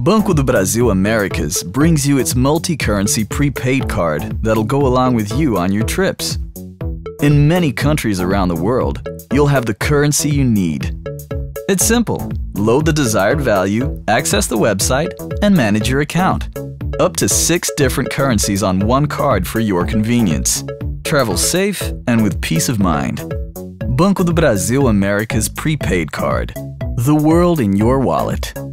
Banco do Brasil Americas brings you its multi-currency prepaid card that'll go along with you on your trips. In many countries around the world, you'll have the currency you need. It's simple. Load the desired value, access the website, and manage your account. Up to 6 different currencies on one card for your convenience. Travel safe and with peace of mind. Banco do Brasil Americas prepaid card. The world in your wallet.